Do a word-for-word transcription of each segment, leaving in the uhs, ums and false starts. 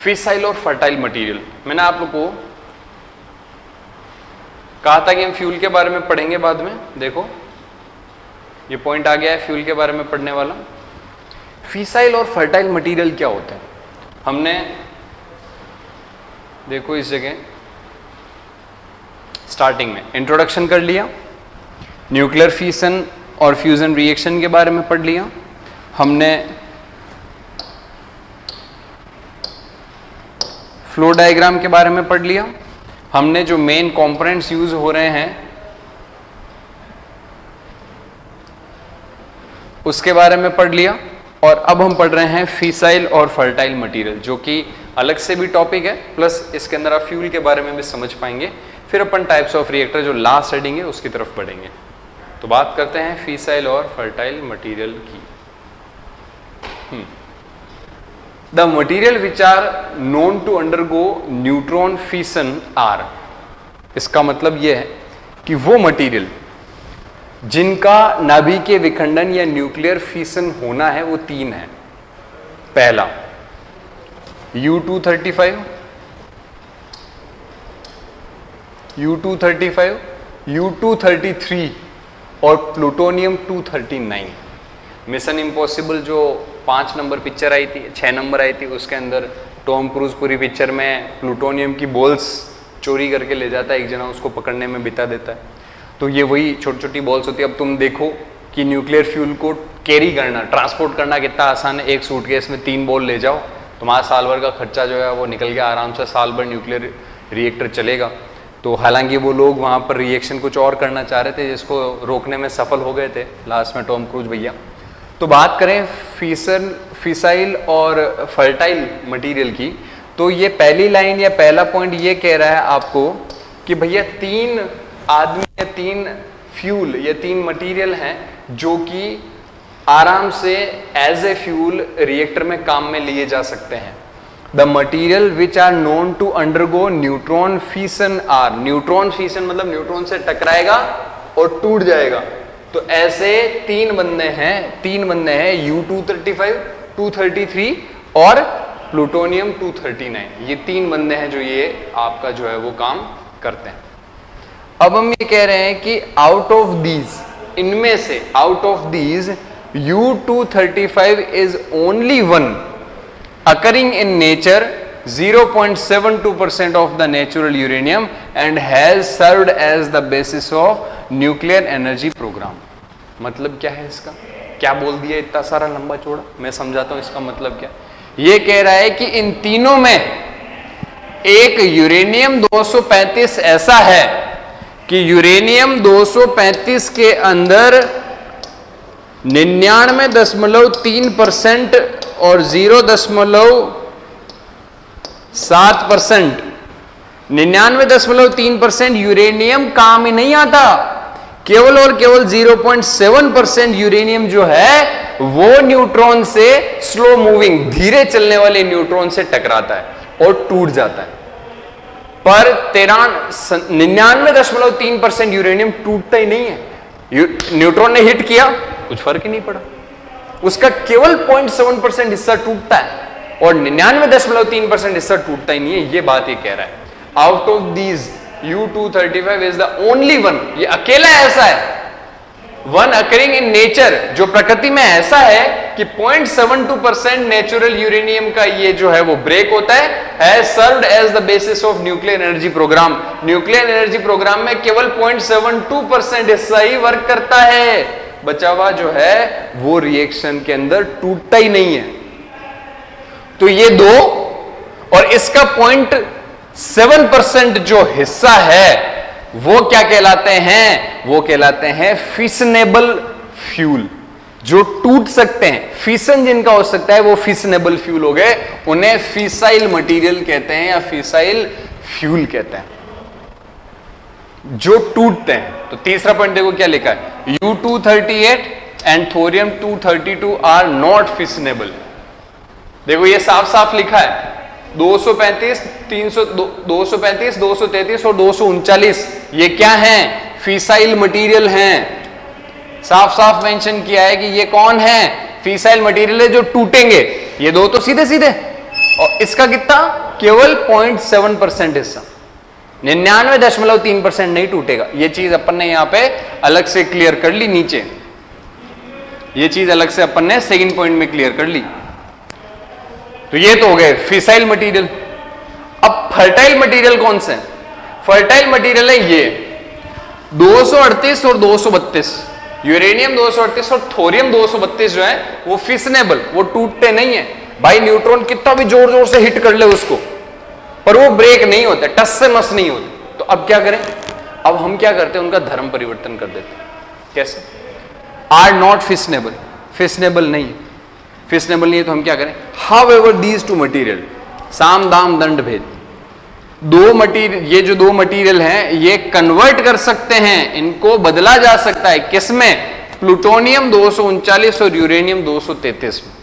Fissile और fertile material, मैंने आप लोग को कहा था कि हम फ्यूल के बारे में पढ़ेंगे बाद में। देखो ये पॉइंट आ गया है फ्यूल के बारे में पढ़ने वाला। फिसाइल और फर्टाइल मटेरियल क्या होते हैं, हमने देखो इस जगह स्टार्टिंग में इंट्रोडक्शन कर लिया, न्यूक्लियर फिशन और फ्यूजन रिएक्शन के बारे में पढ़ लिया, हमने फ्लो डायग्राम के बारे में पढ़ लिया, हमने जो मेन कंपोनेंट्स यूज हो रहे हैं उसके बारे में पढ़ लिया, और अब हम पढ़ रहे हैं फिसाइल और फर्टाइल मटेरियल, जो कि अलग से भी टॉपिक है, प्लस इसके अंदर आप फ्यूल के बारे में भी समझ पाएंगे। फिर अपन टाइप्स ऑफ रिएक्टर जो लास्ट हेडिंग है उसकी तरफ बढ़ेंगे। तो बात करते हैं फिसाइल और फर्टाइल मटेरियल की। The material which are known to undergo neutron fission are, इसका मतलब यह है कि वो मटेरियल जिनका नाभिकीय विखंडन या न्यूक्लियर फिशन होना है वो तीन है। पहला U two thirty five, U two thirty five, U two thirty three और plutonium two thirty nine. Mission impossible जो पांच नंबर पिक्चर आई थी, छह नंबर आई थी, उसके अंदर टॉम क्रूज पूरी पिक्चर में प्लूटोनियम की बॉल्स चोरी करके ले जाता है, एक जना उसको पकड़ने में बिता देता है। तो ये वही छोटी छोटी बॉल्स होती है। अब तुम देखो कि न्यूक्लियर फ्यूल को कैरी करना, ट्रांसपोर्ट करना कितना आसान है। एक सूटकेस में तीन बॉल ले जाओ, तुम्हारा साल भर का खर्चा जो है वो निकल गया आराम से, साल भर न्यूक्लियर रिएक्टर चलेगा। तो हालांकि वो लोग वहाँ पर रिएक्शन कुछ और करना चाह रहे थे, जिसको रोकने में सफल हो गए थे लास्ट में टॉम क्रूज भैया। तो बात करें फिशन फिसाइल और फर्टाइल मटेरियल की, तो ये पहली लाइन या पहला पॉइंट ये कह रहा है आपको कि भैया तीन आदमी या तीन फ्यूल या तीन मटेरियल हैं जो कि आराम से एज ए फ्यूल रिएक्टर में काम में लिए जा सकते हैं। The material which are known to undergo neutron fission are, neutron fission मतलब न्यूट्रॉन से टकराएगा और टूट जाएगा। तो ऐसे तीन बंदे हैं, तीन बंदे हैं U two thirty five, two thirty three और प्लूटोनियम टू थर्टी नाइन। ये तीन बंदे हैं जो ये आपका जो है वो काम करते हैं। अब हम ये कह रहे हैं कि आउट ऑफ दीज, इनमें से out of these U two thirty five is only one occurring in nature zero point seven two percent of the natural uranium and has served as the basis of nuclear energy program। मतलब क्या है इसका, क्या बोल दिया इतना सारा लंबा चौड़ा, मैं समझाता हूं इसका मतलब क्या। ये कह रहा है कि इन तीनों में एक यूरेनियम दो सौ पैंतीस ऐसा है कि यूरेनियम दो सौ पैंतीस के अंदर निन्यानवे दशमलव तीन परसेंट और जीरो दशमलव सात परसेंट निन्यानवे दशमलव तीन परसेंट यूरेनियम काम ही नहीं आता। केवल और केवल zero point seven percent uranium जो है वो न्यूट्रॉन से, स्लो मूविंग धीरे चलने वाले न्यूट्रॉन से टकराता है और टूट जाता है। पर तेरान निन्यानवे दशमलव तीन परसेंट यूरेनियम टूटता ही नहीं है। न्यूट्रॉन ने हिट किया, कुछ फर्क ही नहीं पड़ा, उसका केवल zero point seven परसेंट हिस्सा टूटता है और निन्यानवे दशमलव तीन परसेंट हिस्सा टूटता ही नहीं है। ये बात ये कह रहा है। Out of these U two thirty five is the only one, ये अकेला ऐसा है, वन अकरिंग इन नेचर, जो प्रकृति में ऐसा है कि zero point seven two percent natural uranium का ये जो है वो ब्रेक होता है, has served as the basis of nuclear energy program. Nuclear energy program में केवल zero point seven two percent हिस्सा ही वर्क करता है, बचा हुआ जो है वो रिएक्शन के अंदर टूटता ही नहीं है। तो ये दो और इसका zero point seven परसेंट जो हिस्सा है वो क्या कहलाते हैं, वो कहलाते हैं फिशनेबल फ्यूल, जो टूट सकते हैं। फिशन जिनका हो सकता है वो फिशनेबल फ्यूल हो गए, उन्हें फिसाइल मटेरियल कहते हैं या फिसाइल फ्यूल कहते हैं, जो टूटते हैं। तो तीसरा पॉइंट देखो क्या लिखा है, U two thirty eight and thorium two thirty two are not fissionable. देखो ये साफ साफ लिखा है, दो सौ पैंतीस, तीन सौ, दो सौ पैंतीस, दो सौ तैंतीस और दो सौ उनचालीस ये क्या हैं, फिसाइल मटेरियल हैं। साफ साफ मेंशन किया है कि ये कौन है, फिसाइल मटेरियल है जो टूटेंगे। ये दो तो सीधे सीधे, और इसका कितना, केवल पॉइंट सेवन परसेंट हिस्सा, निन्यानवे दशमलव तीन परसेंट नहीं टूटेगा। ये चीज अपन ने यहां पे अलग से क्लियर कर ली नीचे, ये चीज अलग से अपन ने सेकंड पॉइंट में क्लियर कर ली। तो ये तो हो गए फिसाइल मटेरियल। अब फर्टाइल मटेरियल कौन से? फर्टाइल मटेरियल है ये दो सौ अड़तीस और दो सौ बत्तीस, यूरेनियम दो सौ अड़तीस और थोरियम दो सौ बत्तीस जो है वो फिसनेबल, वो टूटते नहीं है भाई। न्यूट्रॉन कितना भी जोर जोर से हिट कर ले उसको, पर वो ब्रेक नहीं होते, टस से मस नहीं होते। तो अब क्या करें? अब हम क्या करते हैं, उनका धर्म परिवर्तन कर देते हैं। कैसे? आर नॉट फिसनेबल, फिसनेबल नहीं, फिसनेबल नहीं है तो हम क्या करें? However these two material, साम दाम दंड भेद, दो मटीरियल, ये जो दो मटीरियल हैं ये कन्वर्ट कर सकते हैं, इनको बदला जा सकता है किसमें? प्लूटोनियम दो सौ उनचालीस और यूरेनियम दो सौ तैंतीस में।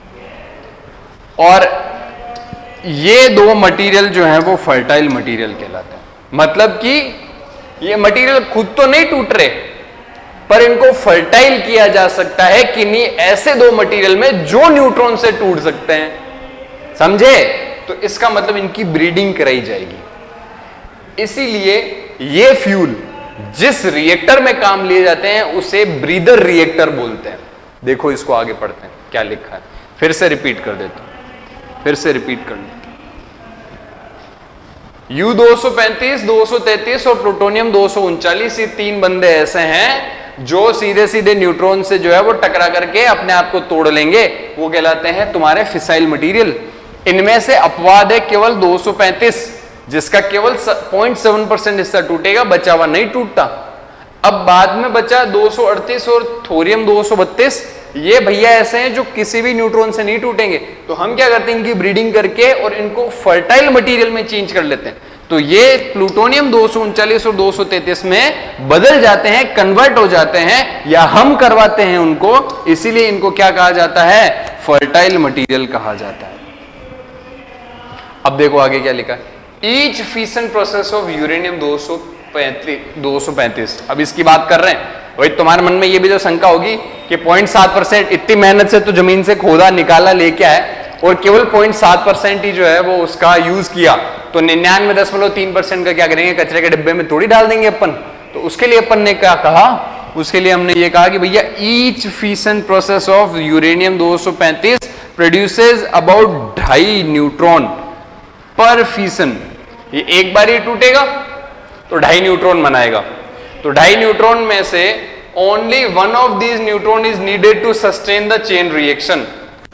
और ये दो मटेरियल जो है वो फर्टाइल मटेरियल कहलाते हैं। मतलब कि ये मटेरियल खुद तो नहीं टूट रहे, पर इनको फर्टाइल किया जा सकता है किन्हीं ऐसे दो मटेरियल में जो न्यूट्रॉन से टूट सकते हैं। समझे? तो इसका मतलब इनकी ब्रीडिंग कराई जाएगी। इसीलिए ये फ्यूल जिस रिएक्टर में काम लिए जाते हैं उसे ब्रीदर रिएक्टर बोलते हैं। देखो इसको आगे पढ़ते हैं क्या लिखा है, फिर से रिपीट कर देता हूं, फिर से रिपीट कर देता हूं। यू दो सौ पैंतीस, दो सौ तैंतीस और प्लूटोनियम दो सौ उनचालीस, ये तीन बंदे ऐसे हैं जो सीधे सीधे न्यूट्रॉन से जो है वो टकरा करके अपने आप को तोड़ लेंगे, वो कहलाते हैं तुम्हारे फिसाइल मटेरियल। इनमें से अपवाद है केवल दो सौ पैंतीस, जिसका केवल पॉइंट सेवन परसेंट हिस्सा टूटेगा, बचा हुआ नहीं टूटता। अब बाद में बचा दो सौ अड़तीस और थोरियम दो सौ बत्तीस, ये भैया ऐसे हैं जो किसी भी न्यूट्रॉन से नहीं टूटेंगे। तो हम क्या करते हैं, इनकी ब्रीडिंग करके और इनको फर्टाइल मटेरियल में चेंज कर लेते हैं। तो ये प्लूटोनियम दो सौ उनचालीस और दो सौ तैंतीस में बदल जाते हैं, कन्वर्ट हो जाते हैं, या हम करवाते हैं उनको, इसीलिए इनको क्या कहा जाता है? फर्टाइल मटेरियल कहा जाता है। अब देखो आगे क्या लिखा है, each fission process of uranium दो सौ पैंतीस। अब इसकी बात कर रहे हैं, वही तुम्हारे मन में ये भी जो शंका होगी कि पॉइंट सात परसेंट इतनी मेहनत से तो जमीन से खोदा निकाला लेके आए और केवल पॉइंट सात परसेंट ही जो है वो उसका यूज किया, तो निन्यानवे दशमलव तीन परसेंट का क्या करेंगे? कचरे के डिब्बे में थोड़ी डाल देंगे अपन। तो उसके लिए अपन ने क्या कहा? उसके लिए हमने ये कहा कि भैया each fission process of uranium दो सौ पैंतीस प्रोड्यूसेस अबाउट ढाई न्यूट्रॉन पर फिशन। ये एक बार ही टूटेगा तो ढाई न्यूट्रॉन बनाएगा, तो ढाई न्यूट्रॉन में से only one of these neutron is needed to sustain the chain reaction.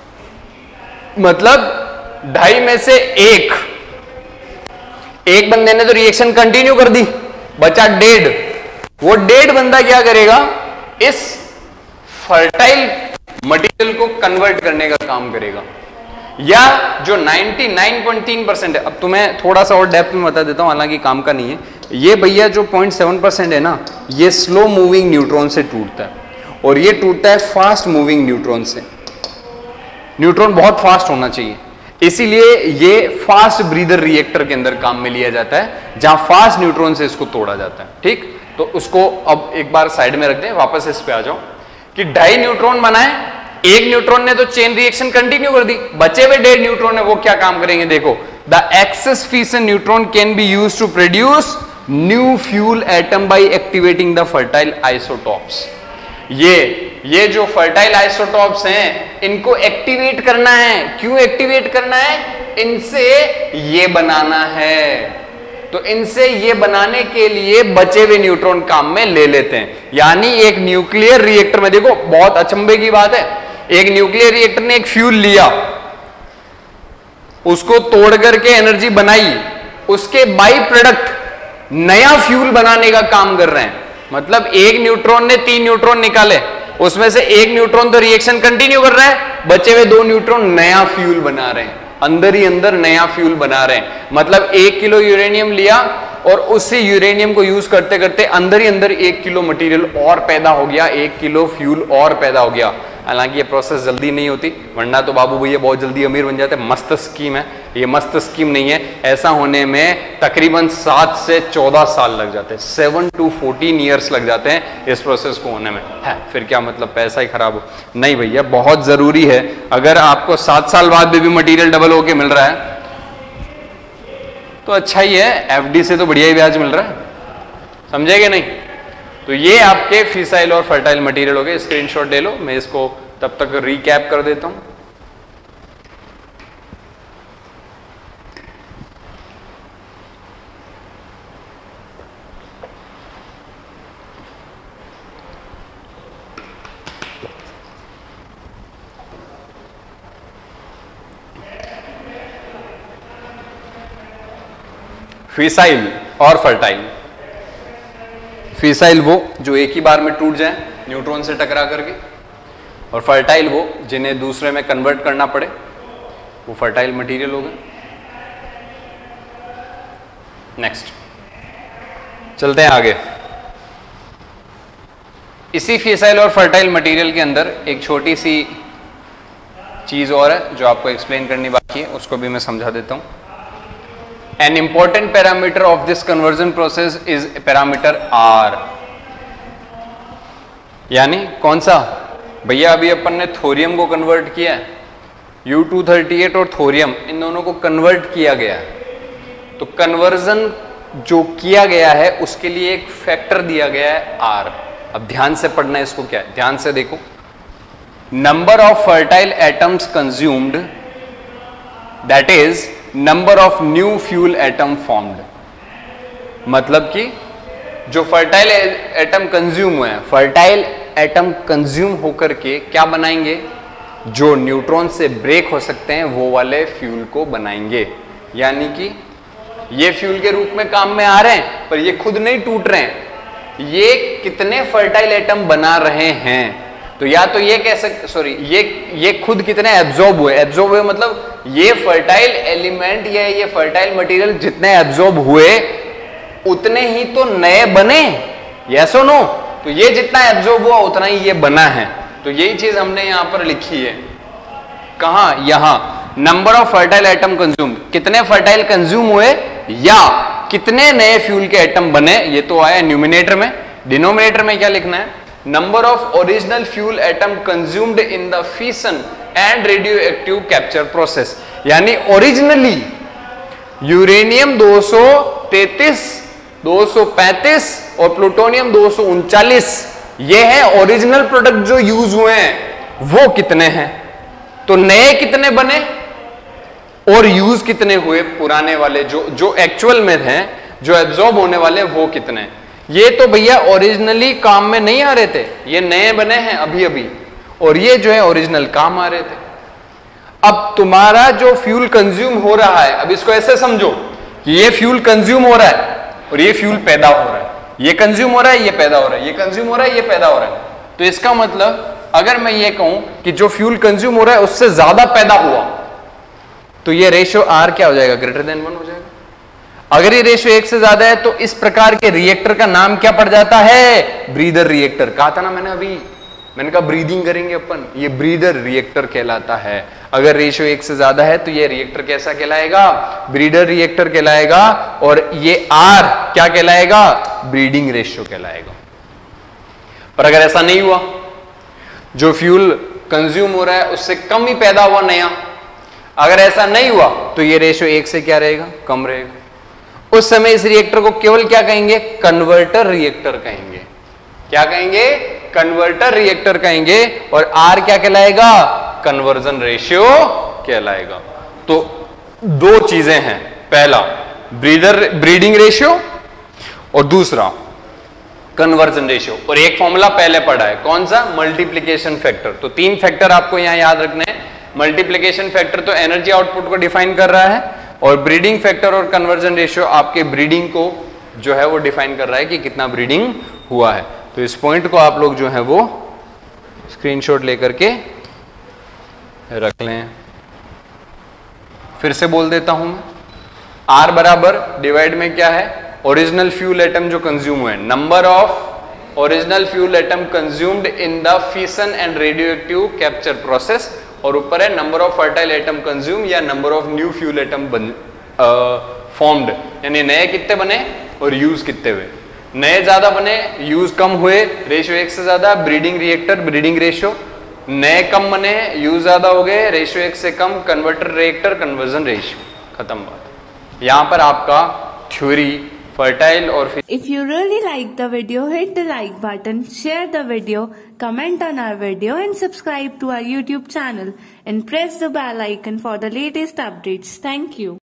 मतलब ढाई में से एक एक बंदे ने तो रिएक्शन कंटिन्यू कर दी, बचा डेढ़। वो डेढ़ बंदा क्या करेगा? इस फर्टाइल मटेरियल को कन्वर्ट करने का काम करेगा, या जो निन्यानवे पॉइंट तीन परसेंट है। अब तुम्हें थोड़ा सा और डेप्थ में बता देता हूं, हालांकि काम का नहीं है ये भैया। जो पॉइंट सेवन परसेंट है ना, ये स्लो मूविंग न्यूट्रॉन से टूटता है, और ये टूटता है फास्ट मूविंग न्यूट्रॉन से। न्यूट्रॉन बहुत फास्ट होना चाहिए, इसीलिए ये फास्ट ब्रीदर रिएक्टर के अंदर काम में लिया जाता है, जहां फास्ट न्यूट्रॉन से इसको तोड़ा जाता है। ठीक, तो उसको अब एक बार साइड में रख दें, वापस इस पे आ जाओ कि ढाई न्यूट्रॉन बनाए, एक न्यूट्रॉन ने तो चेन रिएक्शन कंटिन्यू कर दी, बचे हुए डेढ़ न्यूट्रॉन है वो क्या काम करेंगे? देखो, the excess fission neutron can be used to produce new fuel atom by activating the fertile isotopes. ये ये जो फर्टाइल आइसोटॉप्स हैं इनको एक्टिवेट करना है। क्यों एक्टिवेट करना है? इनसे ये बनाना है। तो इनसे ये बनाने के लिए बचे हुए न्यूट्रॉन काम में ले लेते हैं। यानी एक न्यूक्लियर रिएक्टर में, देखो बहुत अचंभे की बात है, एक न्यूक्लियर रिएक्टर ने एक फ्यूल लिया, उसको तोड़ करके एनर्जी बनाई, उसके बाई प्रोडक्ट नया फ्यूल बनाने का काम कर रहे हैं। मतलब एक न्यूट्रॉन ने तीन न्यूट्रॉन निकाले, उसमें से एक न्यूट्रॉन तो रिएक्शन कंटिन्यू कर रहा है, बचे हुए दो न्यूट्रॉन नया फ्यूल बना रहे हैं, अंदर ही अंदर नया फ्यूल बना रहे हैं। मतलब एक किलो यूरेनियम लिया और उसी यूरेनियम को यूज करते करते अंदर ही अंदर एक किलो मटेरियल और पैदा हो गया, एक किलो फ्यूल और पैदा हो गया। हालांकि ये प्रोसेस जल्दी नहीं होती, वरना तो बाबू भैया बहुत जल्दी अमीर बन जाते, मस्त स्कीम है, ये मस्त स्कीम नहीं है। ऐसा होने में तकरीबन सात से चौदह साल लग जाते हैं, सेवन टू फोर्टीन ईयर्स लग जाते हैं इस प्रोसेस को होने में। है फिर क्या मतलब पैसा ही खराब हो? नहीं भैया, बहुत जरूरी है। अगर आपको सात साल बाद भी, भी मटीरियल डबल होके मिल रहा है तो अच्छा ही है, एफडी से तो बढ़िया ही ब्याज मिल रहा है, समझेगे नहीं? तो ये आपके फिसाइल और फर्टाइल मटेरियल हो गए। स्क्रीनशॉट ले लो, मैं इसको तब तक रिकैप कर देता हूं। फिसाइल और फर्टाइल। फिसाइल वो जो एक ही बार में टूट जाए न्यूट्रॉन से टकरा करके, और फर्टाइल वो जिन्हें दूसरे में कन्वर्ट करना पड़े, वो फर्टाइल मटेरियल होगा। नेक्स्ट चलते हैं आगे। इसी फिसाइल और फर्टाइल मटेरियल के अंदर एक छोटी सी चीज और है जो आपको एक्सप्लेन करनी बाकी है, उसको भी मैं समझा देता हूं। An important parameter of this conversion process is parameter R। यानी कौन सा भैया? अभी अपन ने थोरियम को कन्वर्ट किया है, यू टू थर्टी एट और थोरियम, इन दोनों को कन्वर्ट किया गया है। तो कन्वर्जन जो किया गया है उसके लिए एक फैक्टर दिया गया है R। अब ध्यान से पढ़ना है इसको, क्या है ध्यान से देखो। Number of fertile atoms consumed, that is number of new fuel atom formed. मतलब कि जो फर्टाइल एटम कंज्यूम हुए हैं, फर्टाइल एटम कंज्यूम होकर के क्या बनाएंगे? जो न्यूट्रॉन से ब्रेक हो सकते हैं वो वाले फ्यूल को बनाएंगे। यानी कि ये फ्यूल के रूप में काम में आ रहे हैं, पर ये खुद नहीं टूट रहे हैं। ये कितने फर्टाइल एटम बना रहे हैं? तो या तो ये कह सकते, सॉरी, ये ये खुद कितने एब्जॉर्ब हुए? एब्जॉर्ब हुए मतलब ये फर्टाइल एलिमेंट या ये फर्टाइल मटेरियल जितने एब्जॉर्ब हुए उतने ही तो नए बने, यस और नो? तो ये जितना एब्जॉर्ब हुआ उतना ही ये बना है। तो यही चीज हमने यहां पर लिखी है। कहां? यहां number of fertile atom consume, कितने फर्टाइल कंज्यूम हुए या कितने नए फ्यूल के एटम बने, ये तो आया न्यूमिनेटर में। डिनोमिनेटर में क्या लिखना है? Number of original fuel atom consumed in the fission and radioactive capture process. यानी ओरिजिनली यूरेनियम दो सौ तैंतीस, दो सौ पैंतीस और प्लूटोनियम दो सौ उनचालीस, ये है ओरिजिनल प्रोडक्ट जो यूज हुए हैं। वो कितने हैं? तो नए कितने बने और यूज कितने हुए? पुराने वाले जो जो एक्चुअल में हैं, जो एब्जॉर्ब होने वाले, वो कितने? ये तो भैया ओरिजिनली काम में नहीं आ रहे थे, ये नए बने हैं अभी अभी, और ये जो है ओरिजिनल काम आ रहे थे। अब तुम्हारा जो फ्यूल कंज्यूम हो रहा है, अब इसको ऐसे समझो कि ये फ्यूल कंज्यूम हो रहा है और ये फ्यूल पैदा हो रहा है, ये कंज्यूम हो रहा है, ये पैदा हो रहा है, ये कंज्यूम हो रहा है, ये पैदा हो रहा है। तो इसका मतलब अगर मैं ये कहूं कि जो फ्यूल कंज्यूम हो रहा है उससे ज्यादा पैदा हुआ, तो ये रेशियो आर क्या हो जाएगा? ग्रेटर देन वन हो जाएगा। अगर ये रेशियो एक से ज्यादा है तो इस प्रकार के रिएक्टर का नाम क्या पड़ जाता है? Breeder reactor. कहा था ना मैंने अभी, मैंने कहा ब्रीदिंग करेंगे अपन, ये ब्रीदर रिएक्टर कहलाता है। अगर रेशियो एक से ज्यादा है तो ये रिएक्टर कैसा कहलाएगा? ब्रीडर रिएक्टर कहलाएगा। और ये आर क्या कहलाएगा? ब्रीडिंग रेशियो कहलाएगा। पर अगर ऐसा नहीं हुआ, जो फ्यूल कंज्यूम हो रहा है उससे कम ही पैदा हुआ नया, अगर ऐसा नहीं हुआ तो ये रेशियो एक से क्या रहेगा? कम रहेगा। उस समय इस रिएक्टर को केवल क्या कहेंगे? कन्वर्टर रिएक्टर कहेंगे। क्या कहेंगे? कन्वर्टर रिएक्टर कहेंगे। और आर क्या कहलाएगा? कन्वर्जन रेशियो कहलाएगा। तो दो चीजें हैं, पहला ब्रीडर ब्रीडिंग रेशियो और दूसरा कन्वर्जन रेशियो। और एक फॉर्मूला पहले पढ़ा है, कौन सा? Multiplication factor. तो तीन फैक्टर आपको यहां याद रखने हैं। मल्टीप्लीकेशन फैक्टर तो एनर्जी आउटपुट को डिफाइन कर रहा है, और ब्रीडिंग फैक्टर और कन्वर्जन रेशियो आपके ब्रीडिंग को जो है वो डिफाइन कर रहा है कि कितना ब्रीडिंग हुआ है। तो इस पॉइंट को आप लोग जो है वो स्क्रीनशॉट लेकर के रख लें। फिर से बोल देता हूं मैं, आर बराबर डिवाइड में क्या है? ओरिजिनल फ्यूल एटम जो कंज्यूम हुए, number of original fuel atom consumed in the fission and radioactive capture process, और ऊपर है number of fertile atom consume या number of new fuel atom बन फॉर्म्ड, यानी नए कितने बने और यूज कितने हुए। नए ज्यादा बने, यूज कम हुए, रेशियो एक से ज्यादा, ब्रीडिंग रिएक्टर ब्रीडिंग रेशियो। नए कम बने, यूज ज्यादा हो गए, रेशियो एक से कम, कन्वर्टर रिएक्टर कन्वर्जन रेशियो। खत्म बात। यहाँ पर आपका थ्योरी फर्टाइल और फिर If you really like the video, hit the like button, share the video, comment on our video and subscribe to our YouTube channel and press the bell icon for the latest updates. Thank you.